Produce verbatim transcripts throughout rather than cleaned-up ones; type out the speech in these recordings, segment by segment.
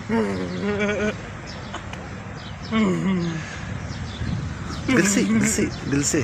جلسي جلسي جلسي.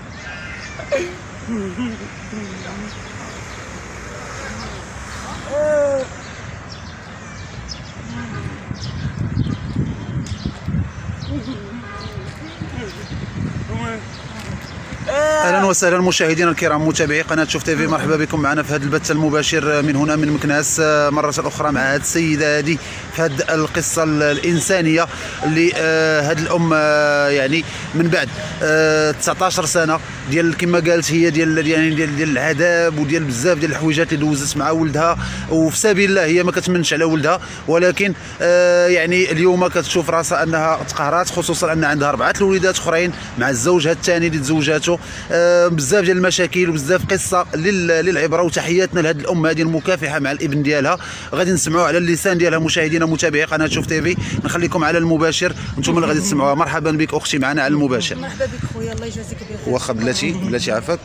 اهلا وسهلا مشاهدينا الكرام متابعي قناه شوف تيفي، مرحبا بكم معنا في هذا البث المباشر من هنا من مكناس مره اخرى مع هذه السيده هذه في هذه القصه الانسانيه اللي هذه الام يعني من بعد تسعطاش سنه ديال كما قالت هي ديال يعني ديال ديال العذاب وديال بزاف ديال الحويجات اللي دوزت مع ولدها، وفي سبيل الله هي ما كتمنش على ولدها، ولكن يعني اليوم كتشوف راسها انها تقهرات، خصوصا ان عندها اربعه الوليدات اخرين مع الزوج هذا الثاني اللي تزوجاته. بزاف ديال المشاكل وبزاف قصه للعبره، وتحياتنا لهذه الام هذه المكافحه مع الابن ديالها. غادي نسمعوا على اللسان ديالها مشاهدينا متابعي قناه شوف تيفي، نخليكم على المباشر وانتم اللي غادي تسمعوها. مرحبا بك اختي معنا على المباشر. مرحبا بك خويا، الله يجازيك بخير. واخا بلاتي بلاتي عافاك،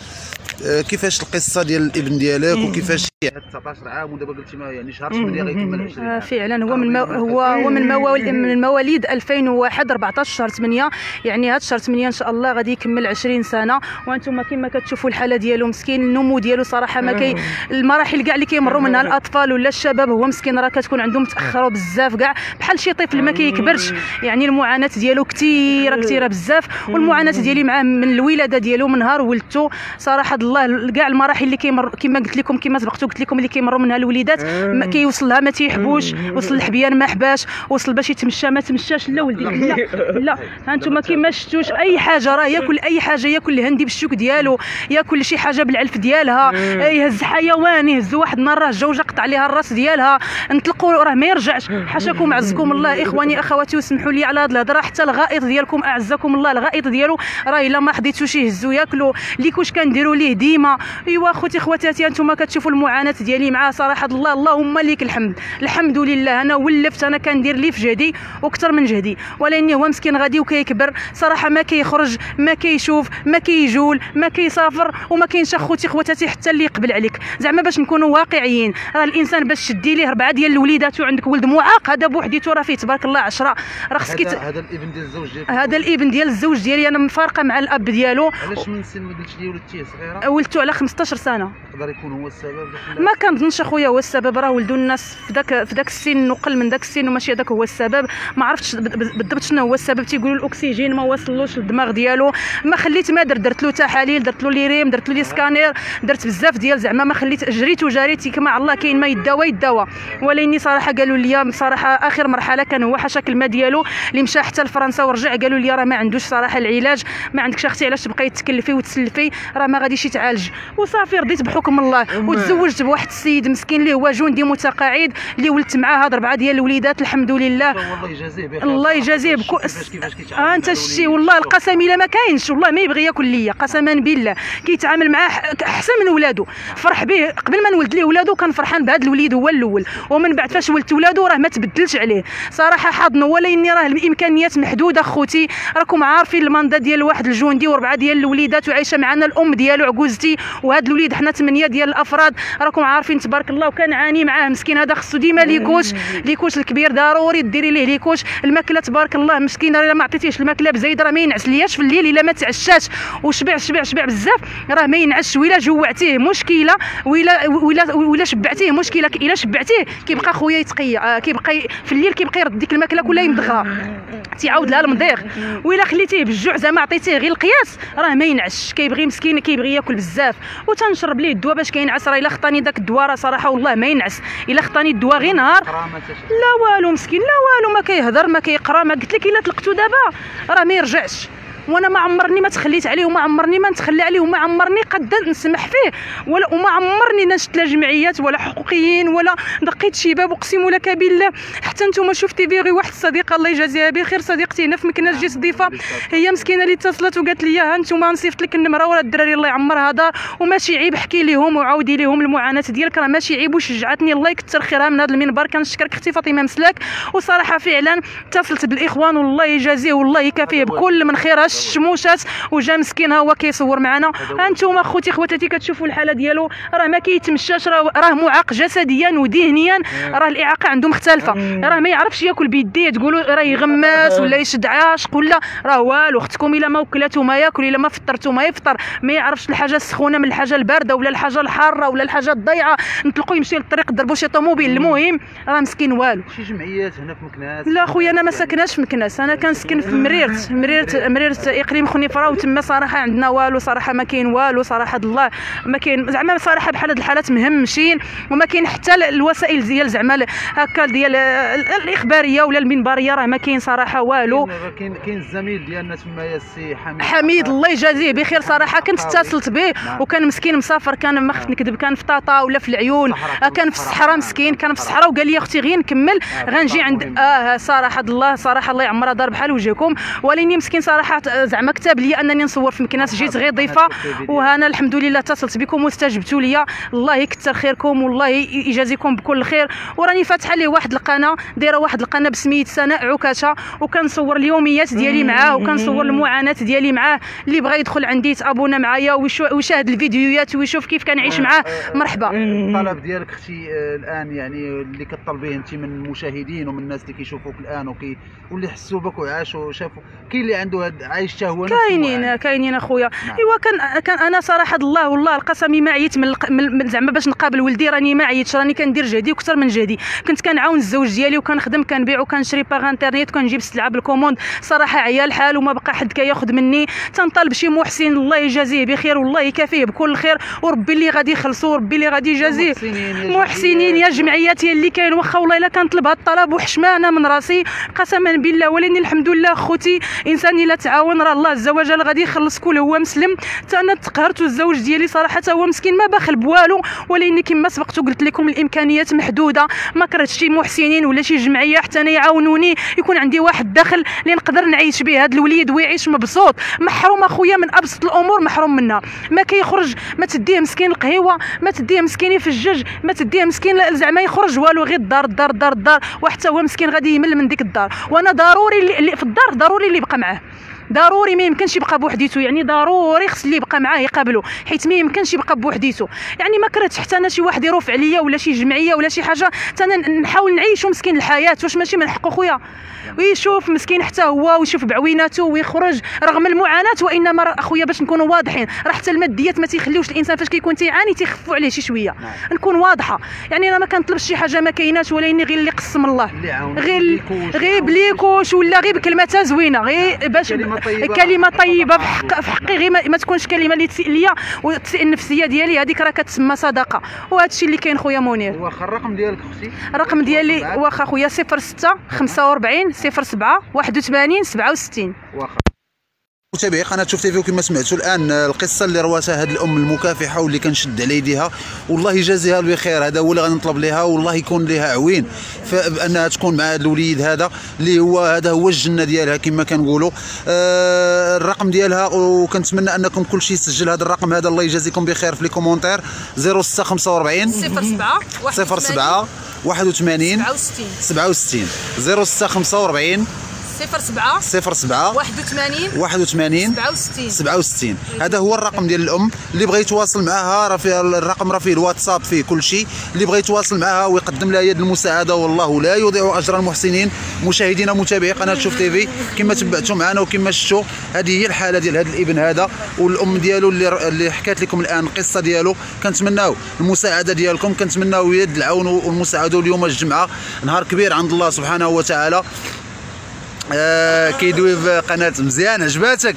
كيفاش القصه ديال الابن ديالك وكيفاش تسعطاش عام ودابا قلتي ما يعني شهر ثمانية غيكمل عشرين عام؟ فعلا هو من مو... هو هو من مواليد من المواليد ألفين وواحد أربعطاش شهر ثمانية، يعني هذا شهر ثمانية ان شاء الله غادي يكمل عشرين سنه. وانتم كما كتشوفوا الحاله ديالو مسكين، النمو ديالو صراحه ما كاين المراحل كاع اللي كيمروا منها الاطفال ولا الشباب، هو مسكين راه كتكون عندهم متاخره بزاف كاع بحال شي طفل ما كيكبرش. يعني المعاناه ديالو كثيره كثيره بزاف، والمعاناه ديالي معاه من الولاده ديالو من نهار ولدته صراحه الله كاع المراحل اللي كيمر كما قلت لكم كما سبقت قلت لكم اللي كيمروا منها الوليدات. كيوصل لها ما تيحبوش، وصل الحبيان ما حباش، وصل باش يتمشى ما تمشاش. لا ولدي لا لا، ها انتم كما شفتوش اي حاجه راه ياكل اي حاجه، ياكل الهندي بالشوك ديالو، ياكل شي حاجه بالعلف ديالها، يهز حيوان، يهز واحد النهار راه جوجه قطع ليها الراس ديالها، نطلقوا راه ما يرجعش. حاشاكم عزكم الله اخواني اخواتي، وسمحوا لي على هذه الهضره، حتى الغائط ديالكم اعزكم الله الغائط ديالو راه الا ما حضيتوش يهزوا ياكلوا ليك واش كنديروا ليه ديما. ايوا اخوتي خواتاتي انتم كتشوفوا المعاناه ديالي معاه صراحه الله اللهم لك الحمد، الحمد لله. انا ولفت، انا كندير لي في جهدي واكثر من جهدي، ولكن هو مسكين غادي وكيكبر صراحه ما كيخرج ما كيشوف ما كيجول ما كيسافر، وما كاينش اخوتي خواتاتي حتى اللي يقبل عليك. زعما باش نكونوا واقعيين، راه الانسان باش تشدي ليه اربعه ديال الوليدات وعندك ولد معاق هذا بوحديته راه فيه تبارك الله عشرة، راه خصك هذا الابن ديال الزوج ديالك؟ هذا الابن ديال الزوج ديالي انا مفارقه مع الاب ديالو. علاش من سن ما قلتش لي ولدتيه صغيره؟ ولدته على خمسطاش سنه. يقدر يكون هو السبب؟ ما كنظنش اخويا هو السبب، راه ولدوا الناس في ذاك في ذاك السن وقل من ذاك السن وماشي هذاك هو السبب. ما عرفتش بالضبط شنو هو السبب، تيقولوا الاكسجين ما وصلوش للدماغ ديالو، ما خليت ما درت درت له تحاليل، درت له ليريم، درت له لي سكانير، درت بزاف ديال زعما ما خليت، جريت وجريت كما الله كاين ما يداوى يداوى. ولكن صراحه قالوا لي بصراحه اخر مرحله كان هو حاشا الماء ديالو اللي مشى حتى لفرنسا ورجع، قالوا لي راه ما عندوش صراحه العلاج، ما عندكش اختي علاش تبقاي تكلفي وتسلفي، راه ما غاديش يتعالج. وصافي رضيت بحكم الله وتزوجت بواحد السيد مسكين اللي هو جندي متقاعد اللي ولدت معاه هاد اربعه ديال الوليدات الحمد لله. الله يجازيه بخير، الله يجازيه بكو... ها انت الشي والله القسم الا ما كاينش والله ما يبغي ياكل ليا قسما بالله، كيتعامل معاه احسن من ولادو. فرح به قبل ما نولد ليه ولادو كان فرحان بهذا الوليد هو الاول، ومن بعد فاش ولدت ولادو راه ما تبدلش عليه صراحه حاضنه. ولكن راه الامكانيات محدوده اخوتي، راكم عارفين المندا ديال واحد الجندي واربعه ديال الوليدات وعايشه معنا الام ديالو عجوزتي، وهاد الوليد حنا ثمانيه ديال الافراد راكم عارفين تبارك الله، وكنعاني معاه مسكين. هذا خصو ديما ليكوش ليكوش الكبير ضروري ديري ليه ليكوش. الماكله تبارك الله مسكين الا ما عطيتيهش الماكله بزايده راه ما ينعس لياش في الليل الا ما تعشاش وشبع شبع شبع بزاف راه ما ينعش، ولا جوعتيه مشكله، ولا ولا ولا شبعتيه مشكله. الا شبعتيه كيبقى خويا يتقيا، كيبقى في الليل كيبقى يرد ديك الماكله كلها يمضغها تيعاود لها المضيغ، ولا خليتيه بالجوع زعما عطيتيه غير القياس راه ما ينعش، كيبغي مسكين كيبغي ياكل بزاف. وتنشرب ليه الدواء باش كينعس، راه الا خطاني داك الدواء راه صراحه والله ما ينعس، الا خطاني الدواء غير نهار لا والو مسكين لا والو، ما كيهضر ما كيقرا. ما قلت لك الا طلقتو دابا راه ما يرجعش، وانا ما عمرني ما تخليت عليه وما عمرني ما نتخلى عليه وما عمرني قد نسمح فيه ولا وما عمرني نشت لا جمعيات ولا حقوقيين ولا دقيت شي باب. اقسم لك بالله حتى نتوما شفتي فيغي واحد الصديقه الله يجازيها بخير، صديقتي هنا في مكناس جيت ضيفه، هي مسكينه اللي اتصلت وقالت لي ها نتوما نصيفط لك النمره ولا الدراري الله يعمرها دار وماشي عيب، حكي ليهم وعاودي ليهم المعاناه ديالك راه ماشي عيب. وشجعتني الله يكثر خيرها من هذا المنبر، كنشكرك اختي فاطمه مسلاك. وصراحه فعلا اتصلت بالاخوان والله يجازيه والله يكافيه بكل من خير الشموشات وجا مسكين ها هو كيصور معنا. ها انتم اخوتي خواتاتي كتشوفوا الحاله ديالو، راه ما كيتمشاش، راه معاق جسديا وذهنيا، راه الاعاقه عنده مختلفه، راه ما يعرفش ياكل بيديه، تقولوا راه يغمس ولا يشد عاشق ولا راه والو. اختكم الا ما وكلاتو ما ياكل، الا ما فطرتو ما يفطر، ما يعرفش الحاجه السخونه من الحاجه البارده ولا الحاجه الحاره ولا الحاجه الضيعه، نطلقوا يمشي للطريق ضربوا شي طوموبيل. المهم راه مسكين والو. شي جمعيات هنا في مكناس؟ لا خويا انا ما ساكناش في مكناس، انا كنسكن في مريرت مريرت مريرت اقليم خنيفره، وتما صراحه عندنا والو، صراحه ما كاين والو، صراحه الله ما كاين زعما صراحه بحال هاد الحالات مهمشين، وما كاين حتى الوسائل ديال زعما هكا ديال الاخباريه ولا المنبريه، راه ما كاين صراحه والو. كاين كاين الزميل ديالنا تما يا السي حميد حميد الله يجازيه بخير، صراحه كنت اتصلت به وكان مسكين مسافر، كان ما خفت نكذب، كان في طاطا ولا في العيون، كان في الصحراء مسكين، كان في الصحراء وقال لي اختي غير نكمل غنجي عند اه صراحه الله صراحه الله يعمرها دار بحال وجهكم، ولكن مسكين صراحه زعما كتب لي انني نصور في مكناس، جيت غير ضيفه وهنا الحمد لله اتصلت بكم واستجبتوا لي، الله يكثر خيركم والله يجازيكم بكل خير. وراني فاتحه ليه واحد القناه، دايره واحد القناه بسميه سناء عكاشه، وكنصور اليوميات ديالي معاه وكنصور المعاناه ديالي معاه، اللي بغى يدخل عندي يتابونا معايا ويشاهد الفيديوهات ويشوف كيف كنعيش معاه مرحبا. الطلب ديالك اختي الان يعني اللي كطلبيه انت من المشاهدين ومن الناس اللي كيشوفوك الان وكي واللي حسوا بك وعاشوا شافوا، كاين اللي عنده عايش حتى هو كاينين كاينين اخويا. نعم. ايوا كان كان انا صراحه الله والله القسم ما عييت من, من زعما باش نقابل ولدي، راني ما عييتش، راني كندير جهدي واكثر من جهدي، كنت كنعاون الزوج ديالي وكنخدم كنبيع وكنشري باغ انترنيت وكنجيب السلعه بالكوموند، صراحه عيا الحال وما بقى حد كياخذ مني، تنطالب شي محسن الله يجازيه بخير والله يكافيه بكل خير، وربي اللي غادي يخلصو وربي اللي غادي يجازيه. محسنين يا جمعيات اللي كاين، واخا والله الا كنطلب هذا الطلب وحشمانه من راسي قسما بالله، ولكن الحمد لله اخوتي انسان الا تعاون راه الله عز وجل غادي يخلص كل هو مسلم. حتى انا تقهرت والزوج ديالي صراحه هو مسكين ما باخل بوالو، ولكن كما سبقت وقلت لكم الامكانيات محدوده، ما كرهتش شي محسنين ولا شي جمعيه حتى انا يعاونوني يكون عندي واحد الدخل اللي نقدر نعيش به هذا الوليد ويعيش مبسوط. محروم اخويا من ابسط الامور، محروم منها، ما كيخرج، ما تديه مسكين القهيوه، ما تديه مسكين يفجج، ما تديه مسكين زعما يخرج والو، غير الدار الدار الدار الدار، وحتى هو مسكين غادي يمل من ديك الدار، وانا ضروري اللي في الدار ضروري اللي يبقى معاه، ضروري ما يمكنش يبقى بوحديته، يعني ضروري خص اللي يبقى معاه يقابله، حيت ما يمكنش يبقى بوحديته، يعني ما كرهتش حتى انا شي واحد يروف عليا ولا شي جمعيه ولا شي حاجه، حتى انا نحاول نعيشو مسكين الحياه، واش ماشي من حقه خويا ويشوف مسكين حتى هو ويشوف بعويناته ويخرج رغم المعاناه، وانما اخويا باش نكونوا واضحين راه حتى الماديات ما تيخليوش الانسان فاش كيكون تيعاني تيخفوا عليه شي شويه، نكون واضحه، يعني انا ما كنطلبش شي حاجه ما كايناش، ولكن غير اللي قسم الله، غير غير بليكوش ولا غير بكلمه زوينه، غير باش كلمه طيبه في حق في حقي، غير ما تكونش كلمه اللي تسيء ليا وتسيء النفسيه ديالي، هذيك راه كتسمى صدقه، وهذا الشيء اللي كاين خويا منير. واخا الرقم ديالك اختي؟ الرقم ديالي واخا خويا صفر ستة خمسة وأربعين صفر سبعة واحد وثمانين سبعة وستين. واخا متابعي قناه شوف تيفي، وكما سمعتوا الان القصه اللي رواتها هذه الام المكافحه واللي كنشد على يديها، والله يجازيها بخير، هذا هو اللي غادي نطلب لها، والله يكون لها عوين فانها تكون مع هذا الوليد هذا اللي هو هذا هو الجنه ديالها كما كنقولوا. آه الرقم ديالها، وكنتمنى انكم كل شيء يسجل هذا الرقم هذا، الله يجازيكم بخير في لي كومونتير صفر ستة خمسة وأربعين صفر سبعة صفر سبعة واحد وثمانين سبعة وستين صفر ستة خمسة وأربعين صفر سبعة صفر سبعة واحد وثمانين واحد وثمانين سبعة وستين سبعة وستين. هذا هو الرقم ديال الام، اللي بغى يتواصل معها راه فيه الرقم، راه فيه الواتساب، فيه كل شيء، اللي بغى يتواصل معها ويقدم لها يد المساعده، والله لا يضيع اجر المحسنين. مشاهدينا متابعي قناه شوف تيفي، كما تبعتوا معنا وكما شفتوا هذه هي الحاله ديال هذا الابن هذا والام ديالو اللي اللي حكات لكم الان القصه ديالو. كنتمناو المساعده ديالكم، كنتمناو يد العون والمساعده، واليوم الجمعه نهار كبير عند الله سبحانه وتعالى. آه كيدوي في قناه مزيان عجباتك.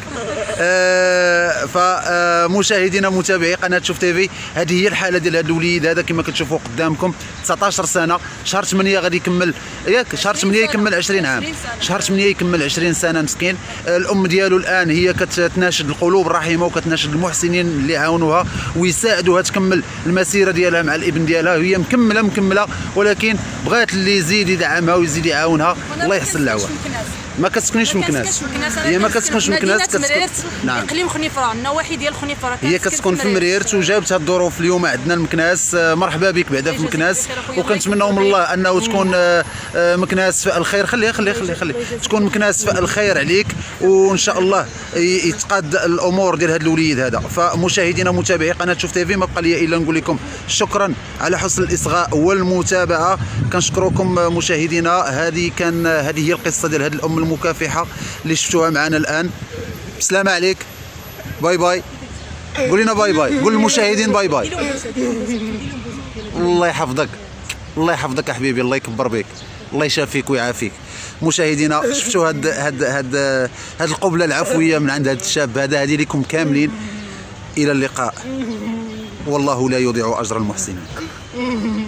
آه فمشاهدينا متابعي قناه شوف تيفي، هذه هي الحاله ديال هذا الوليد هذا كما كتشوفوا قدامكم، تسعطاش سنه، شهر ثمانية غادي يكمل ياك شهر ثمانية يكمل عشرين عام، شهر ثمانية يكمل عشرين سنه مسكين. آه الام ديالو الان هي كتناشد القلوب الرحيمه وكتناشد المحسنين اللي عاونوها ويساعدوها تكمل المسيره ديالها مع الابن ديالها، هي مكمله مكمله ولكن بغات اللي يزيد يدعمها ويزيد يعاونها، الله يحسن العوان. ما كتسكنيش في مكناس، هي ما كتسكنش في مكناس، كتسكن نعم اقليم خنيفره، النواحي ديال خنيفره، هي كتسكن في مريرت وجابت هاد الظروف اليوم عندنا المكناس. مرحبا بك بعدا في مكناس، وكنتمناو من الله انه تكون مكناس فاء الخير. خليها خليها خليها خليها تكون مكناس فاء الخير عليك، وان شاء الله يتقاد الامور ديال هذا الوليد هذا. فمشاهدينا ومتابعي قناه شوف تيفي، ما بقى لي الا نقول لكم شكرا على حسن الاصغاء والمتابعه. كنشكركم مشاهدينا. هذه كان هذه هي القصه ديال هذه الام المكافحه اللي شفتوها معنا الان. بسلامه عليك، باي باي. قول لنا باي باي، قول للمشاهدين باي باي. الله يحفظك، الله يحفظك يا حبيبي، الله يكبر بك، الله يشافيك ويعافيك. مشاهدينا شفتوا هاد هاد هاد هاد القبله العفويه من عند هذا الشاب هذا، هذه لكم كاملين. الى اللقاء، والله لا يضيع اجر المحسنين.